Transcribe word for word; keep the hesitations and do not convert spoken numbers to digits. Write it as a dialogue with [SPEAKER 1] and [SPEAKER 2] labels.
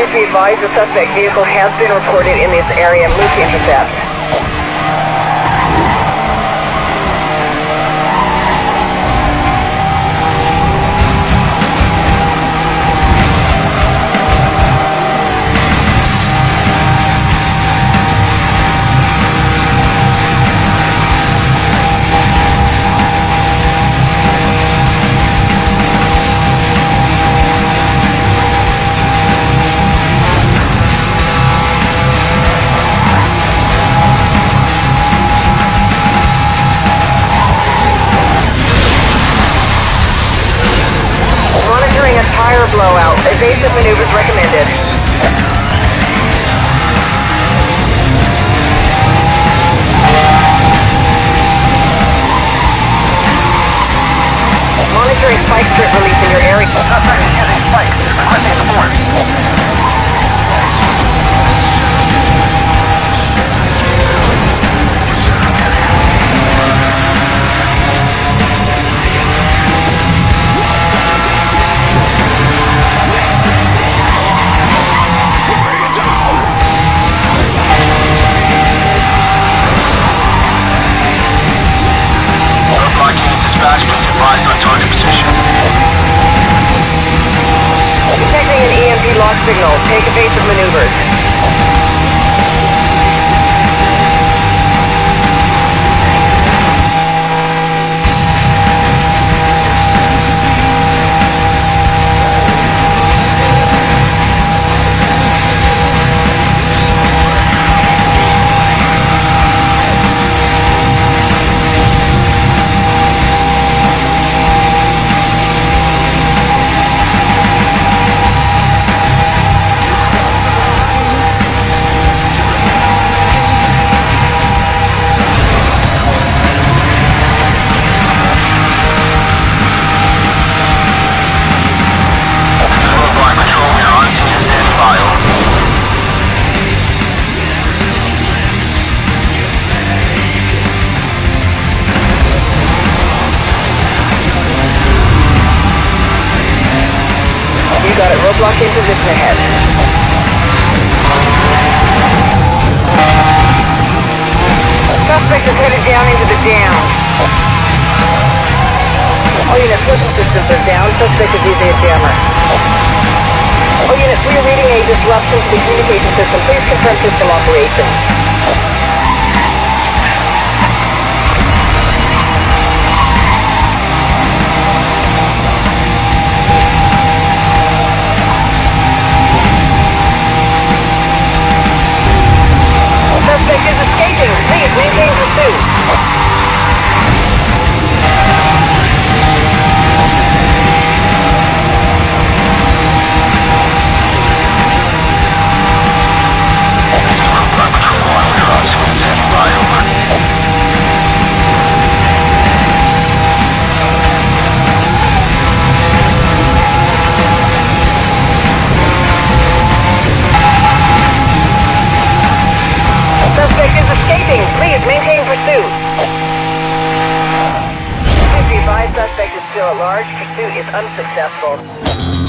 [SPEAKER 1] Please be advised the suspect vehicle has been reported in this area. Move to intercept. Tire blowout. Evasive maneuvers recommended. Monitoring spike strip release in your area.
[SPEAKER 2] Suspect is using spikes. Requesting support.
[SPEAKER 1] Detecting an E M P lock signal. Take evasive maneuvers. Got it. Roadblock in position ahead. Suspect is headed down into the dam. All units, listen systems are down. Suspect is using a jammer. All units, we are reading a disruption to the communication system. Please confirm system operation. Suspect is escaping. Please maintain pursuit. Suspect is escaping. Please maintain pursuit. Please be advised, suspect is still at large. Pursuit is unsuccessful.